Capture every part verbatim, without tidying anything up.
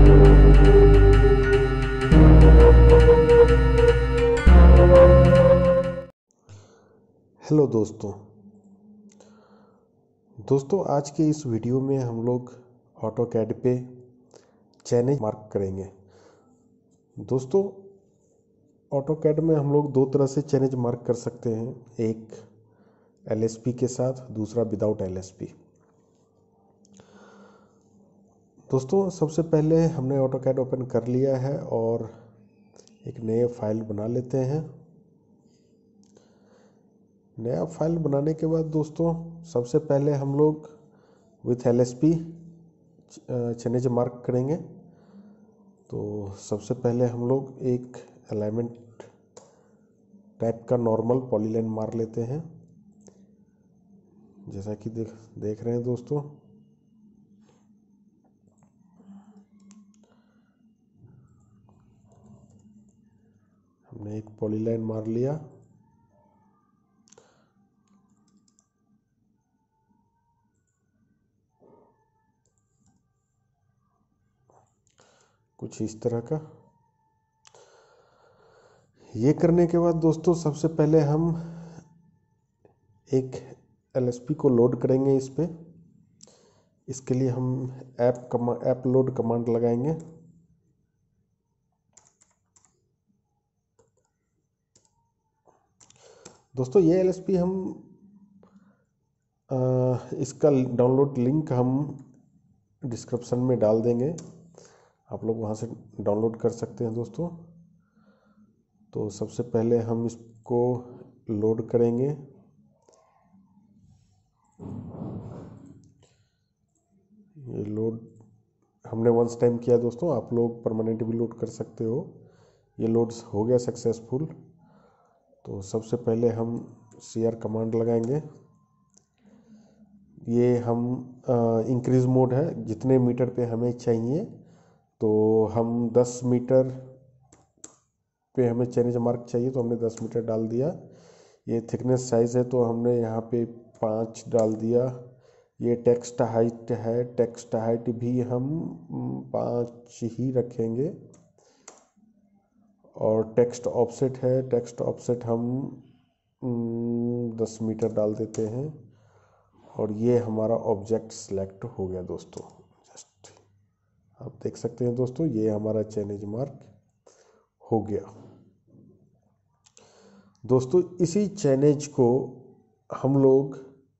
Hello दोस्तों दोस्तों आज के इस वीडियो में हम लोग ऑटोकैड पे चैनल मार्क करेंगे। दोस्तों ऑटोकैड में हम लोग दो तरह से चैनल मार्क कर सकते हैं, एक एलएसपी के साथ, दूसरा विदाउट एलएसपी। दोस्तों सबसे पहले हमने ऑटोकैड ओपन कर लिया है और एक नए फाइल बना लेते हैं। नया फाइल बनाने के बाद दोस्तों सबसे पहले हम लोग विथ एलएसपी चैनल मार्क करेंगे। तो सबसे पहले हम लोग एक अलाइनमेंट टाइप का नॉर्मल पॉलीलाइन मार लेते हैं, जैसा कि देख देख रहे हैं दोस्तों। हमने एक पॉलीलाइन मार लिया। कुछ इस तरह का। ये करने के बाद दोस्तों सबसे पहले हम एक एलएसपी को लोड करेंगे इस पे। इसके लिए हम ऐप कमा ऐप लोड कमांड लगाएंगे। दोस्तों ये एलएसपी हम आ, इसका डाउनलोड लिंक हम डिस्क्रिप्शन में डाल देंगे, आप लोग वहाँ से डाउनलोड कर सकते हैं दोस्तों। तो सबसे पहले हम इसको लोड करेंगे। ये लोड हमने वंस टाइम किया दोस्तों, आप लोग परमानेंट भी लोड कर सकते हो। ये लोड्स हो गया सक्सेसफुल। तो सबसे पहले हम सी आर कमांड लगाएंगे। ये हम इंक्रीज मोड है, जितने मीटर पे हमें चाहिए। तो हम दस मीटर पे हमें चैनल मार्क चाहिए तो हमने दस मीटर डाल दिया। ये थिकनेस साइज है तो हमने यहाँ पे पाँच डाल दिया। ये टेक्स्ट हाइट है, टेक्स्ट हाइट भी हम पाँच ही रखेंगे। और टेक्स्ट ऑफसेट है, टेक्स्ट ऑफसेट हम दस मीटर डाल देते हैं। और ये हमारा ऑब्जेक्ट सिलेक्ट हो गया दोस्तों। जस्ट आप देख सकते हैं दोस्तों, ये हमारा चैनल मार्क हो गया। दोस्तों इसी चैनल को हम लोग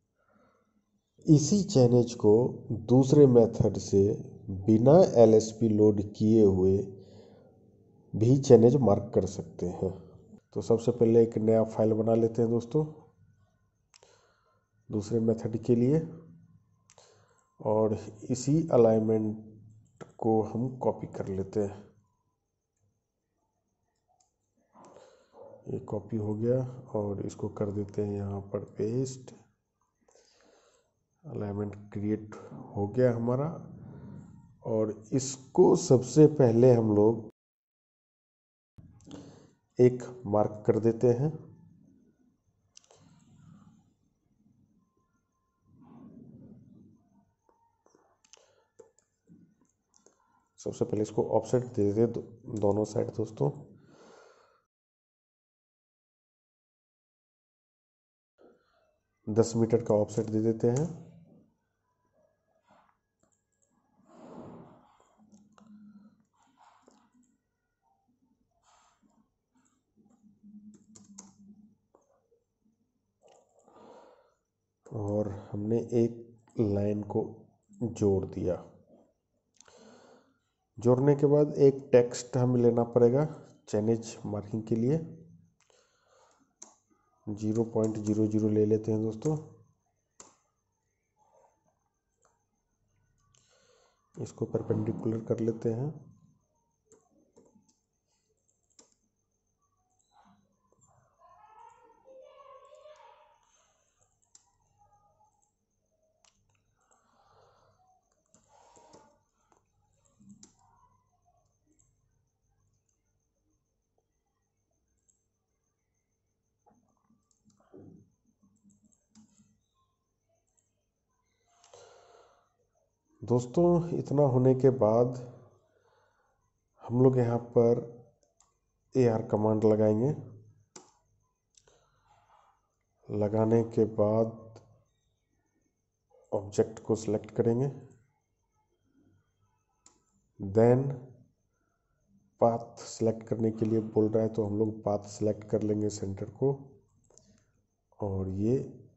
इसी चैनल को दूसरे मेथड से बिना एलएसपी लोड किए हुए भी चैनल मार्क कर सकते हैं। तो सबसे पहले एक नया फाइल बना लेते हैं दोस्तों दूसरे मेथड के लिए, और इसी अलाइनमेंट को हम कॉपी कर लेते हैं। ये कॉपी हो गया और इसको कर देते हैं यहाँ पर पेस्ट। अलाइनमेंट क्रिएट हो गया हमारा। और इसको सबसे पहले हम लोग एक मार्क कर देते हैं। सबसे पहले इसको ऑफसेट दे दे दो, दोनों साइड दोस्तों। दस मीटर का ऑफसेट दे देते हैं। और हमने एक लाइन को जोड़ दिया। जोड़ने के बाद एक टेक्स्ट हमें लेना पड़ेगा चैनल मार्किंग के लिए। जीरो पॉइंट जीरो जीरो ले लेते हैं दोस्तों। इसको परपेंडिकुलर कर लेते हैं। दोस्तों इतना होने के बाद हम लोग यहाँ पर ए आर कमांड लगाएंगे। लगाने के बाद ऑब्जेक्ट को सिलेक्ट करेंगे, देन पाथ सिलेक्ट करने के लिए बोल रहा है तो हम लोग पाथ सिलेक्ट कर लेंगे सेंटर को। और ये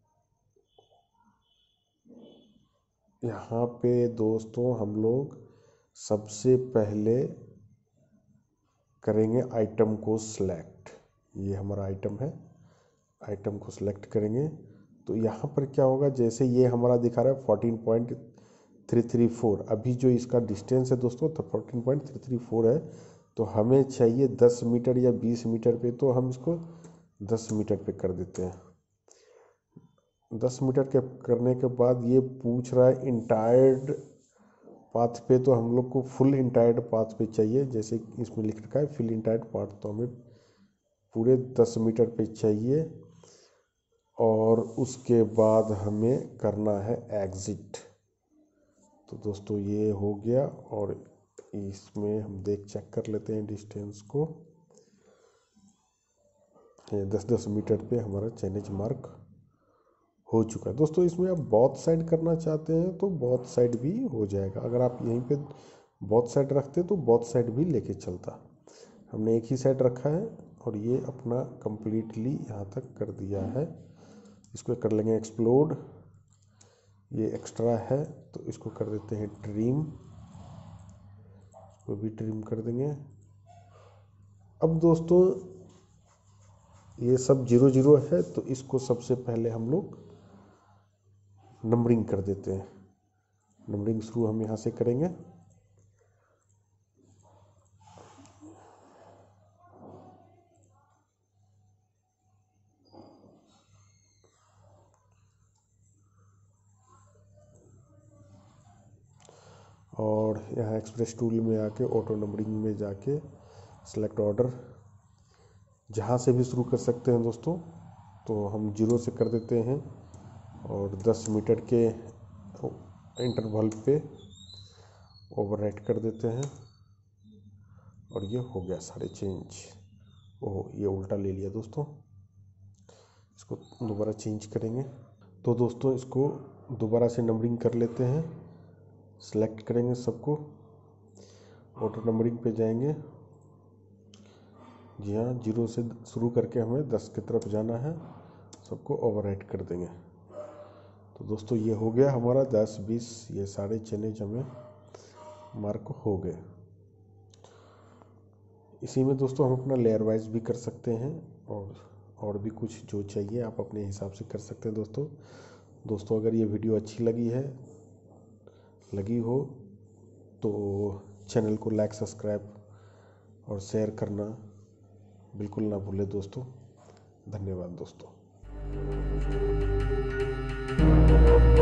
यहाँ पे दोस्तों हम लोग सबसे पहले करेंगे आइटम को सिलेक्ट। ये हमारा आइटम है, आइटम को सिलेक्ट करेंगे तो यहाँ पर क्या होगा, जैसे ये हमारा दिखा रहा है fourteen point three three four, अभी जो इसका डिस्टेंस है दोस्तों तो fourteen point three three four है, तो हमें चाहिए दस मीटर या बीस मीटर पे, तो हम इसको दस मीटर पे कर देते हैं। दस मीटर के करने के बाद ये पूछ रहा है इंटायर्ड पाथ पे, तो हम लोग को फुल इंटायर्ड पाथ पे चाहिए, जैसे इसमें लिख रखा है फुल इंटायर्ड पाथ, तो हमें पूरे दस मीटर पे चाहिए। और उसके बाद हमें करना है एग्जिट। तो दोस्तों ये हो गया, और इसमें हम देख चेक कर लेते हैं डिस्टेंस को। ये दस दस मीटर पे हमारा चेनेज मार्क हो चुका है। दोस्तों इसमें आप बोथ साइड करना चाहते हैं तो बोथ साइड भी हो जाएगा, अगर आप यहीं पे बोथ साइड रखते तो बोथ साइड भी लेके चलता। हमने एक ही साइड रखा है और ये अपना कंप्लीटली यहाँ तक कर दिया है। इसको कर लेंगे एक्सप्लोड, ये एक्स्ट्रा है तो इसको कर देते हैं ट्रिम, इसको भी ट्रिम कर देंगे। अब दोस्तों ये सब जीरो जीरो है तो इसको सबसे पहले हम लोग नंबरिंग कर देते हैं। नंबरिंग शुरू हम यहाँ से करेंगे। और यहाँ एक्सप्रेस टूल में आके ऑटो नंबरिंग में जाके सेलेक्ट ऑर्डर, जहाँ से भी शुरू कर सकते हैं दोस्तों, तो हम जीरो से कर देते हैं और दस मीटर के इंटरवल पे ओवरराइट कर देते हैं और ये हो गया सारे चेंज। ओह ये उल्टा ले लिया दोस्तों, इसको दोबारा चेंज करेंगे। तो दोस्तों इसको दोबारा से नंबरिंग कर लेते हैं, सेलेक्ट करेंगे सबको, ऑटो नंबरिंग पे जाएंगे। जी हाँ, जीरो से शुरू करके हमें दस की तरफ जाना है, सबको ओवरराइट कर देंगे। तो दोस्तों ये हो गया हमारा दस बीस, ये सारे चेनेज हमें मार्क हो गए। इसी में दोस्तों हम अपना लेयर वाइज भी कर सकते हैं और और भी कुछ जो चाहिए आप अपने हिसाब से कर सकते हैं दोस्तों। दोस्तों अगर ये वीडियो अच्छी लगी है लगी हो तो चैनल को लाइक सब्सक्राइब और शेयर करना बिल्कुल ना भूलें दोस्तों। धन्यवाद दोस्तों।